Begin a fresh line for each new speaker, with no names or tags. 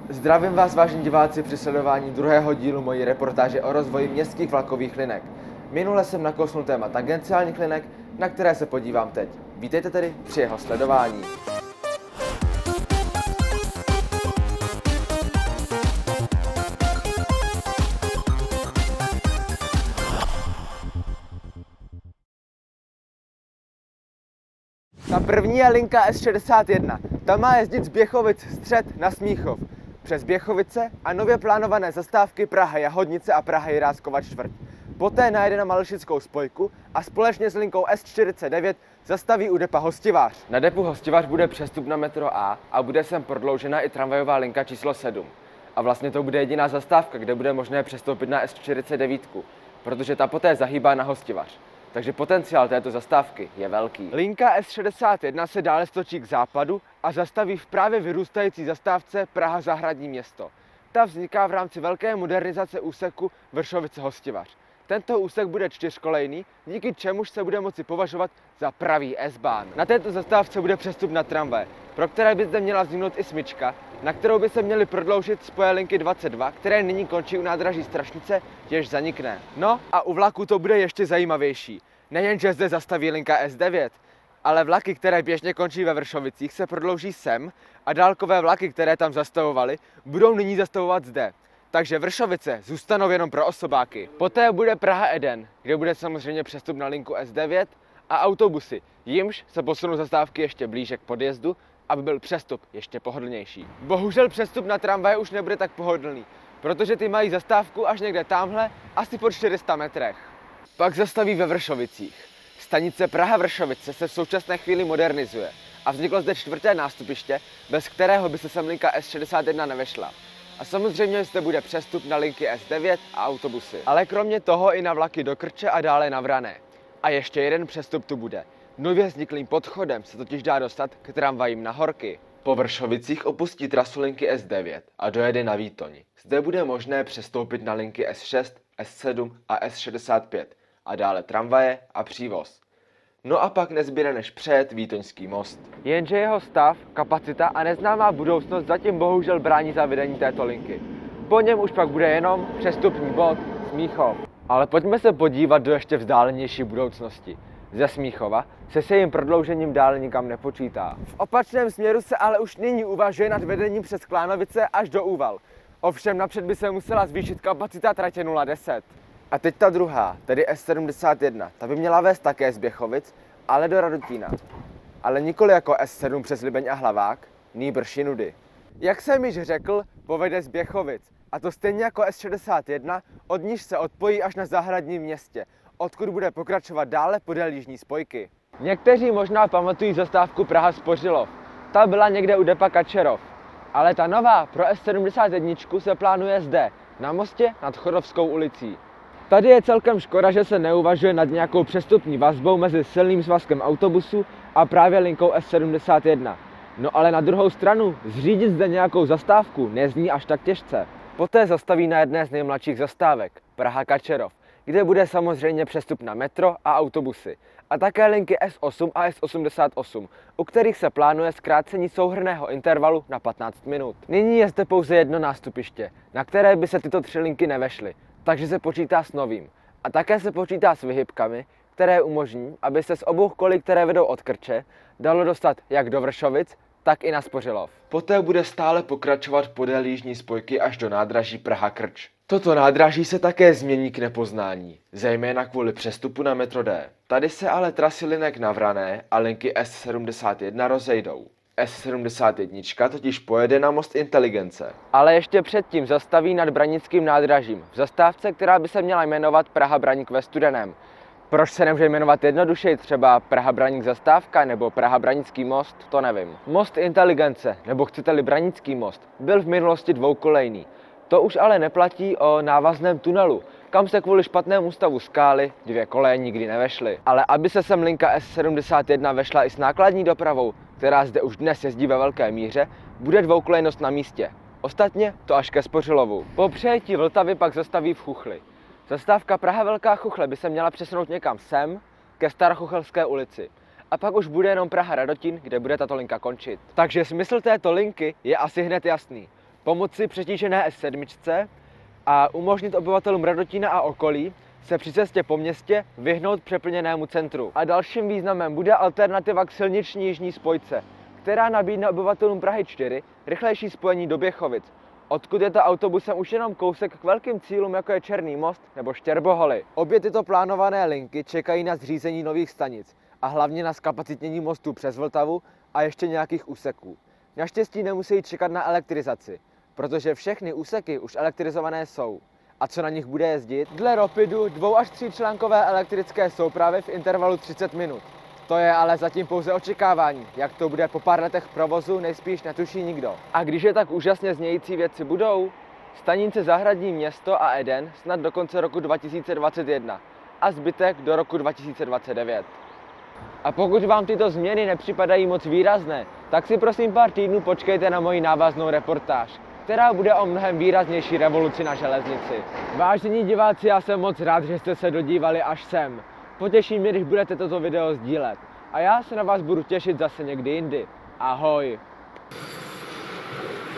Zdravím vás, vážení diváci, při sledování druhého dílu mojí reportáže o rozvoji městských vlakových linek. Minule jsem nakousnul téma tangenciálních linek, na které se podívám teď. Vítejte tedy při jeho sledování. Ta první je linka S61. Ta má jezdit z Běchovic střed na Smíchov, přes Běchovice a nově plánované zastávky Praha Jahodnice a Praha Jiráskova čtvrť. Poté najede na Malešickou spojku a společně s linkou S49 zastaví u depa Hostivář. Na depu Hostivář bude přestup na metro A bude sem prodloužena i tramvajová linka číslo 7. A vlastně to bude jediná zastávka, kde bude možné přestoupit na S49, protože ta poté zahýbá na Hostivař. Takže potenciál této zastávky je velký. Linka S61 se dále stočí k západu a zastaví v právě vyrůstající zastávce Praha Zahradní město. Ta vzniká v rámci velké modernizace úseku Vršovice-Hostivař. Tento úsek bude čtyřkolejný, díky čemuž se bude moci považovat za pravý S-Bahn. Na této zastávce bude přestup na tramvaje, pro které by zde měla vzniknout i smyčka, na kterou by se měly prodloužit spoje linky 22, které nyní končí u nádraží Strašnice, jež zanikne. No a u vlaku to bude ještě zajímavější. Nejenže zde zastaví linka S9, ale vlaky, které běžně končí ve Vršovicích, se prodlouží sem a dálkové vlaky, které tam zastavovaly, budou nyní zastavovat zde. Takže Vršovice zůstanou jenom pro osobáky. Poté bude Praha Eden, kde bude samozřejmě přestup na linku S9 a autobusy, jimž se posunou zastávky ještě blíže k podjezdu, aby byl přestup ještě pohodlnější. Bohužel přestup na tramvaje už nebude tak pohodlný, protože ty mají zastávku až někde tamhle, asi po 400 metrech. Pak zastaví ve Vršovicích. Stanice Praha Vršovice se v současné chvíli modernizuje a vzniklo zde čtvrté nástupiště, bez kterého by se sem linka S61 nevešla. A samozřejmě zde bude přestup na linky S9 a autobusy. Ale kromě toho i na vlaky do Krče a dále na Vrané. A ještě jeden přestup tu bude. Nově vzniklým podchodem se totiž dá dostat k tramvajím na Horky. Po Vršovicích opustí trasu linky S9 a dojede na Výtoň. Zde bude možné přestoupit na linky S6, S7 a S65 a dále tramvaje a přívoz. No a pak nezbyde než přejet Výtoňský most. Jenže jeho stav, kapacita a neznámá budoucnost zatím bohužel brání zavedení této linky. Po něm už pak bude jenom přestupní bod Smíchov. Ale pojďme se podívat do ještě vzdálenější budoucnosti. Ze Smíchova se jejím prodloužením dále nikam nepočítá. V opačném směru se ale už nyní uvažuje nad vedením přes Klánovice až do Úval. Ovšem napřed by se musela zvýšit kapacita tratě 010. A teď ta druhá, tedy S71, ta by měla vést také z Běchovic, ale do Radotína. Ale nikoli jako S7 přes Libeň a Hlavák, nýbrž jinudy. Jak jsem již řekl, povede z Běchovic, a to stejně jako S61, od níž se odpojí až na Zahradním městě, odkud bude pokračovat dále podél jižní spojky. Někteří možná pamatují zastávku Praha Spořilov. Ta byla někde u depa Kačerov. Ale ta nová pro S71 se plánuje zde, na mostě nad Chodovskou ulicí. Tady je celkem škoda, že se neuvažuje nad nějakou přestupní vazbou mezi silným svazkem autobusu a právě linkou S71. No ale na druhou stranu, zřídit zde nějakou zastávku nezní až tak těžce. Poté zastaví na jedné z nejmladších zastávek, Praha Kačerov, kde bude samozřejmě přestup na metro a autobusy. A také linky S8 a S88, u kterých se plánuje zkrácení souhrnného intervalu na 15 minut. Nyní je zde pouze jedno nástupiště, na které by se tyto tři linky nevešly. Takže se počítá s novým. A také se počítá s vyhybkami, které umožní, aby se z obou kolí, které vedou od Krče, dalo dostat jak do Vršovic, tak i na Spořilov. Poté bude stále pokračovat podél jižní spojky až do nádraží Praha Krč. Toto nádraží se také změní k nepoznání, zejména kvůli přestupu na metro D. Tady se ale trasy linek na Vrané a linky S71 rozejdou. S71 totiž pojede na most Inteligence. Ale ještě předtím zastaví nad Branickým nádražím, v zastávce, která by se měla jmenovat Praha Braník ve Studeném. Proč se nemůže jmenovat jednodušeji, třeba Praha Braník zastávka nebo Praha Branický most, to nevím. Most Inteligence, nebo chcete-li Branický most, byl v minulosti dvoukolejný. To už ale neplatí o návazném tunelu, kam se kvůli špatnému stavu skály dvě koleje nikdy nevešly. Ale aby se sem linka S71 vešla i s nákladní dopravou, která zde už dnes jezdí ve velké míře, bude dvoukolejnost na místě. Ostatně to až ke Spořilovu. Po přejetí Vltavy pak zastaví v Chuchli. Zastávka Praha Velká Chuchle by se měla přesunout někam sem, ke Starochuchelské ulici. A pak už bude jenom Praha Radotín, kde bude tato linka končit. Takže smysl této linky je asi hned jasný. pomoci přetížené S7 a umožnit obyvatelům Radotína a okolí se při cestě po městě vyhnout přeplněnému centru. A dalším významem bude alternativa k silniční jižní spojce, která nabídne obyvatelům Prahy 4 rychlejší spojení do Běchovic, odkud je to autobusem už jenom kousek k velkým cílům, jako je Černý most nebo Štěrboholy. Obě tyto plánované linky čekají na zřízení nových stanic a hlavně na zkapacitnění mostů přes Vltavu a ještě nějakých úseků. Naštěstí nemusí čekat na elektrizaci, protože všechny úseky už elektrizované jsou. A co na nich bude jezdit? Dle Ropidu 2 až 3 článkové elektrické soupravy v intervalu 30 minut. To je ale zatím pouze očekávání. Jak to bude po pár letech provozu, nejspíš netuší nikdo. A když je tak úžasně znějící věci budou? Stanice Zahradní město a Eden snad do konce roku 2021 a zbytek do roku 2029. A pokud vám tyto změny nepřipadají moc výrazné, tak si prosím pár týdnů počkejte na moji návaznou reportáž, která bude o mnohem výraznější revoluci na železnici. Vážení diváci, já jsem moc rád, že jste se dodívali až sem. Potěší mě, když budete toto video sdílet. A já se na vás budu těšit zase někdy jindy. Ahoj!